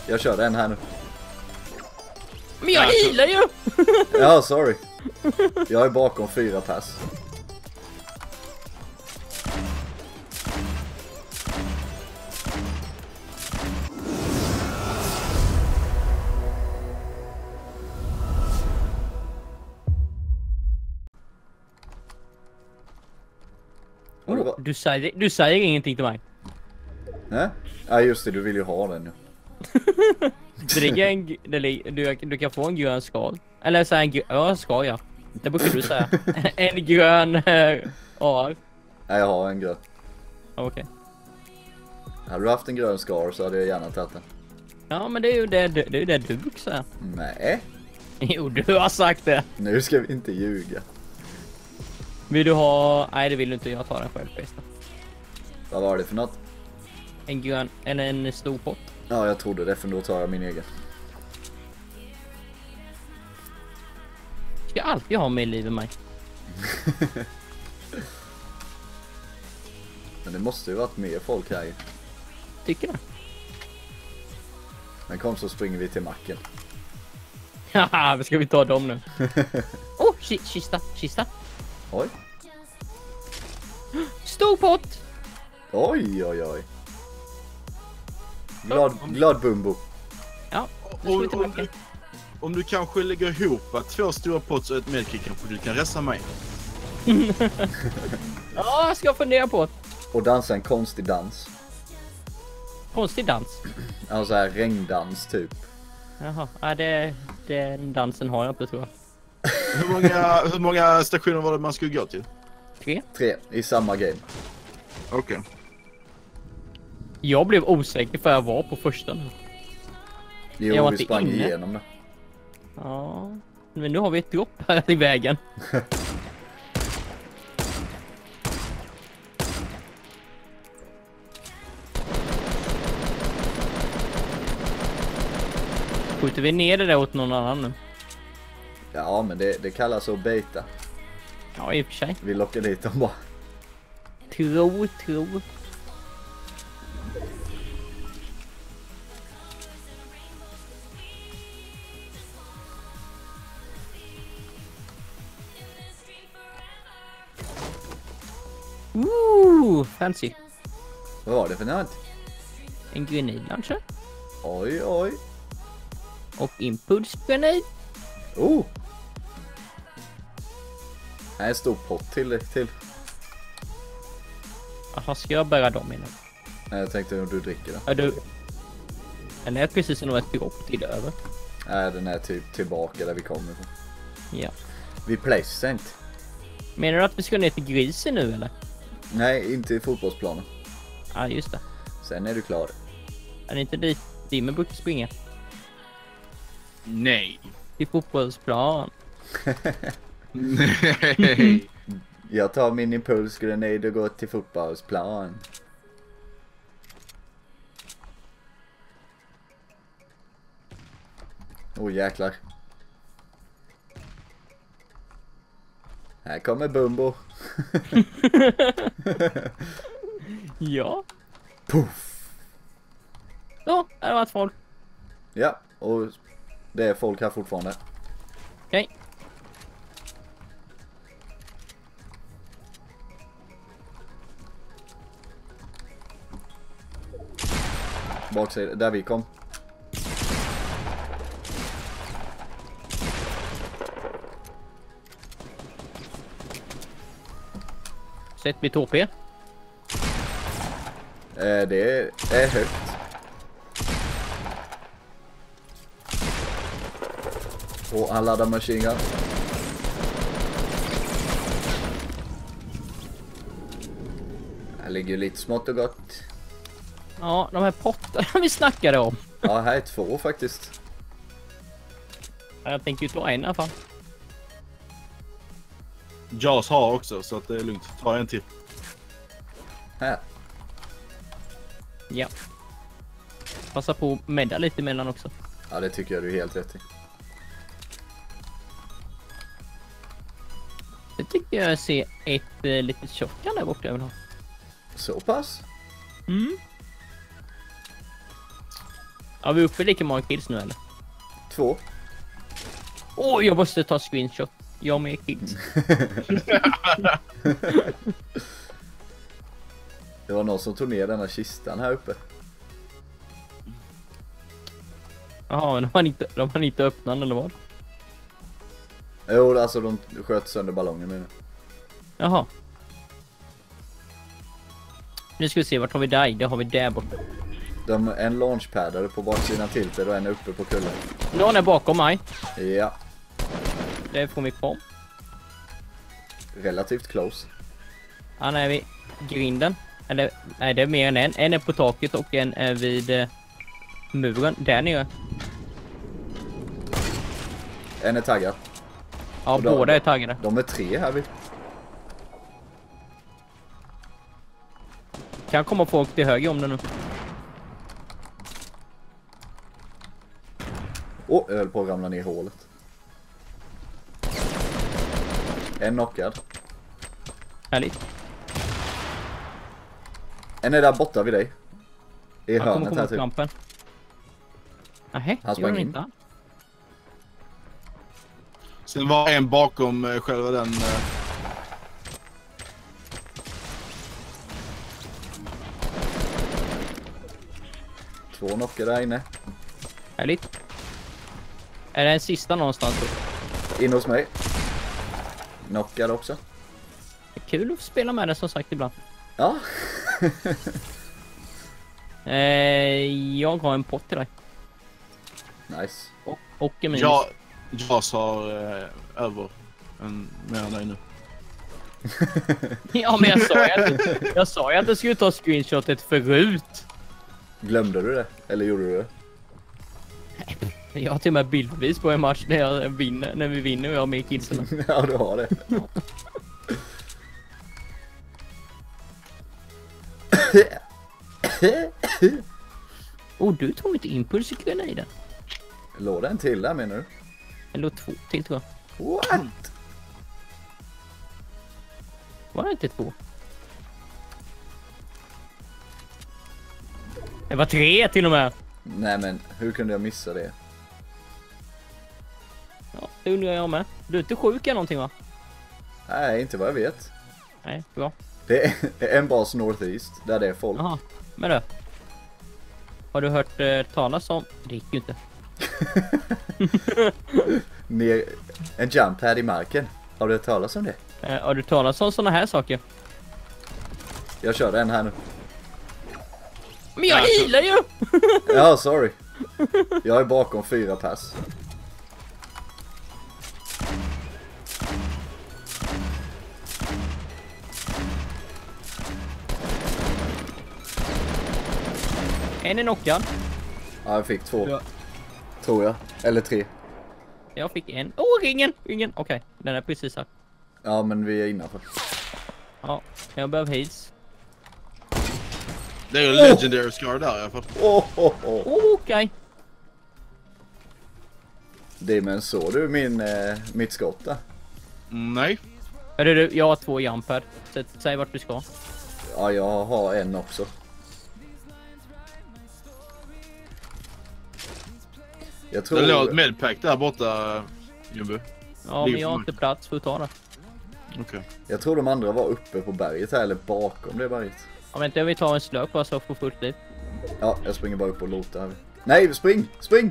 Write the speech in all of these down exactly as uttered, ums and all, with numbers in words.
Jag kör en här nu. Men jag healar ju! Ja, sorry. Jag är bakom fyra pass. Oh, du, säger, du säger ingenting till mig. Nej? Ja, just det, du vill ju ha den nu. Det ligger en, det ligger, du, du kan få en grön skal. Eller så en grön, ja, skal ja. Det brukar du säga. En grön äh, A R. Nej, jag har en grön. Okej. Okay. Hade du haft en grön scar så hade jag gärna tagit den. Ja, men det är ju det, det, det, är det du brukar säga. Nej. Jo, du har sagt det. Nu ska vi inte ljuga. Vill du ha... Nej, det vill du inte. Jag tar den själv förresten. Vad var det för något? En grön, eller en stor pott. Ja, jag trodde det, för då tar jag min egen. Ska jag alltid ha mer liv än mig? Men det måste ju varit mer folk här. Tycker du? Men kom så springer vi till macken. Haha, ska vi ta dem nu? Oh, kista, kista. Oj. Stor pott. Oj, oj, oj. Glad, glad bumbo. Ja, nu ska vi till macken. Om du kanske lägger ihop två stora pots och ett medkit kanske du kan resa mig. Ja, jag ska fundera på det. Och dansa en konstig dans. Konstig dans. Alltså här regndans typ. Jaha, ja, det, den dansen har jag inte, tror jag. Hur många, hur många stationer var det man skulle gå till? Tre. Tre i samma game. Okej. Okay. Jag blev osäker för jag var på första nu. Jo, jag var vi inte sprang inne. igenom det. Ja, men nu har vi ett dropp här i vägen. Skjuter vi ner det där åt någon annan nu? Ja, men det, det kallas att baita. Ja, i och för sig. Vi lockar dit dem bara. Tro, tro. Ooh, fancy. Vad var det för något? En grenadlauncher. Oj, oj. Och impulsgrenad. Oh! Nej, en stor pott till. till. Jaha, ska jag bära dem innan? Nej, jag tänkte om du dricker det. Ja, du. Den är precis som ett dropp till över. Nej, den är typ tillbaka där vi kommer ifrån. Ja. Vi Pleasant. Menar du att vi ska ner till grisen nu eller? Nej, inte i fotbollsplanen. Ja, just det. Sen är du klar. Är det inte dit Dimmer brukar springa? Nej. Till fotbollsplan. Nej. Jag tar min impulsgrenad och går till fotbollsplan. Åh, oh, jäklar. Här kommer Bumbo. Ja. Puff. Ja, här har varit folk. Ja, och det är folk här fortfarande. Okej. Okay. Baksida, där vi kom. Sätt mitt H P. Eh, det är högt. Och han laddar machine gun. Här ligger lite smått och gott. Ja, de här pottarna vi snackade om. Ja, här är två faktiskt. Jag tänker ju ta en i alla fall. Jaws har också, så att det är lugnt. Ta en till. Här. Ja. Passa på att medda lite emellan också. Ja, det tycker jag du är helt rätt i. Det tycker jag ser ett eh, litet shotgun där borta jag vill ha. Så pass? Mm. Har vi uppe lika många kills nu eller? Två. Åh, oh, jag måste ta screenshot. Jag med kills. Det var någon som tog ner den här kistan här uppe. Jaha, men de har inte, de har inte öppnat eller vad? Jo, alltså de sköt sönder ballongen nu. Jaha. Nu ska vi se, vart har vi dig? Det har vi där borta. De, en launchpaddare på baksidan tilted och en uppe på kullen. Någon är bakom mig. Ja, Det får vi på. relativt close. Han är vid grinden. Eller, nej det är mer än en. En är på taket och en är vid eh, muren. Där nere. En är taggad. Ja, Och då- båda är taggade. De är tre här vid. Kan komma folk till höger om det nu. Åh, oh, jag höll på att ramla ner i hålet. En knockad. Härligt. En är där borta vid dig. I Han kommer hörnet komma här upp typ. lampen. Nähä, Han det gör sprang han in. inte. Sen var en bakom eh, själva den... Eh, Två knockade där inne. Härligt. Är det en sista någonstans då? In hos mig. Knockad också. Det är kul att spela med det som sagt ibland. Ja. Eh, jag har en pott till dig. Nice. Och, och en minus. jag, jag har eh, över en mer än dig nu. Ja, men jag sa ju att, jag sa ju att jag skulle ta screenshotet förut. Glömde du det? Eller gjorde du det? Jag har till och med bildbevis på en match när jag vinner, när vi vinner och jag har med kidsen. Ja, du har det. Oh, du tog inte impuls i greniden. Låg det en till där menar du? Eller två till tror jag. What? Var det inte två? Det var tre till och med. Nej men, hur kunde jag missa det? Ja, det undrar jag med. Du är inte sjuk eller någonting va? Nej, inte vad jag vet. Nej, bra. Det är, det är en bas Northeast, där det är folk. Jaha, men du. Har du hört eh, talas om... Det gick ju inte. Ner, en jump pad i marken. Har du hört talas om det? Eh, har du talas om såna här saker? Jag kör en här nu. Men jag Ja, så- healar ju! Ja, sorry. Jag är bakom fyra pass. En är knockad. Ja, jag fick två. Ja. Tror jag. Eller tre. Jag fick en. Åh, oh, ringen! Ringen! Okej, okay, den är precis här. Ja, men vi är innanför. Ja, jag behöver heals. Det är ju legendary scar där i alla fall. Åh, oh, oh, oh. Oh, okej. Okay. Det men så du min, eh, mitt skott där? Mm, nej. Hörru du, jag har två jump här. Så, säg vart du ska. Ja, jag har en också. Jag tror... Det låg ett medpack där borta, Jumbo. Ja, Ligger men jag har på inte plats för att ta det. Okej. Okay. Jag tror de andra var uppe på berget här, eller bakom det berget. Ja, vänta, jag vill ta en slök bara så att jag får fullt liv. Ja, jag springer bara upp och lotar här. Nej, spring! Spring!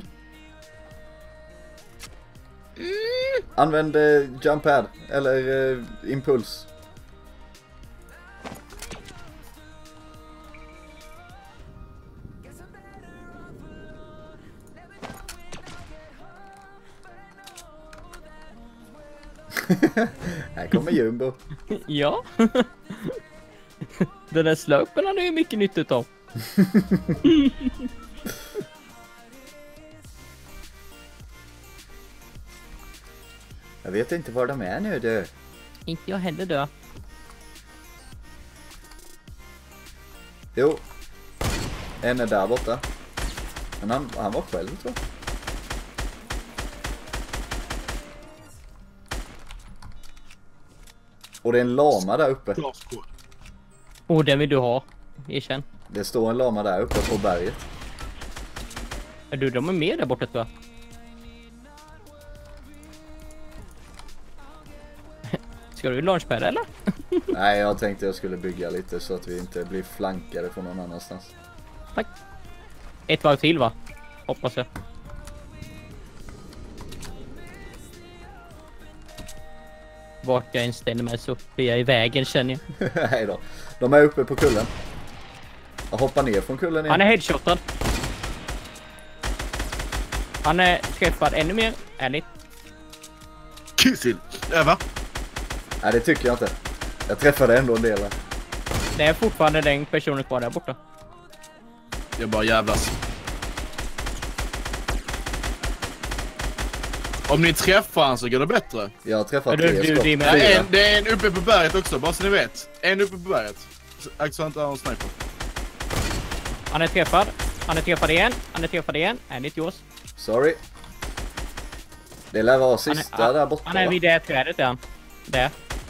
Mm. Använd eh, jump pad, eller eh, impuls. Här kommer Jumbo. Ja. Den där slöpen hade ju mycket nytta utav. Jag vet inte var de är nu du. Inte jag heller dö. Jo. En är där borta. Men han, han var själv tror jag. Och det är en lama där uppe. Och den vill du ha. Erkänn. Det står en lama där uppe på berget. Är du, de är med där borta tror jag. Ska du launchpad eller? Nej, jag tänkte jag skulle bygga lite så att vi inte blir flankade från någon annanstans. Tack. Ett varv till va? Hoppas jag. Vart jag än ställer mig så blir jag i vägen känner jag. Nej då. De är uppe på kullen. Jag hoppar ner från kullen igen. Han är headshotad. Han är träffad ännu mer, ärligt. Kissil. Äh, va? Nej, det tycker jag inte. Jag träffade ändå en del här. Det är fortfarande den personen kvar där borta. Jag bara jävlas. Om ni träffar han så går det bättre. Jag har träffat Du- tre du- skott. det är med- Det är, Fyra. en, det är en uppe på berget också, bara så ni vet. En uppe på berget. Accent är en sniper. Han är träffad. Han är träffad igen. Han är träffad igen. Ärligt Jos. Sorry. Det lär vara Han sista är, där borta. han är va? vid det trädet där. Där.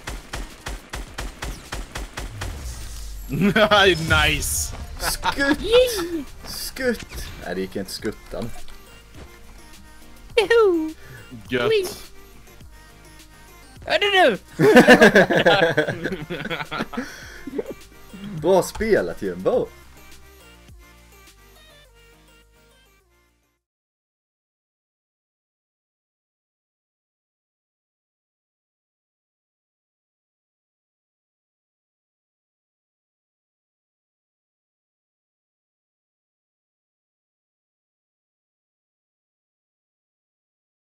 Nice! Skutt! Skutt! Nej, det gick inte skuttan. Juhu! Gött. Ui. Är det nu? Bra spelat, Jumbo.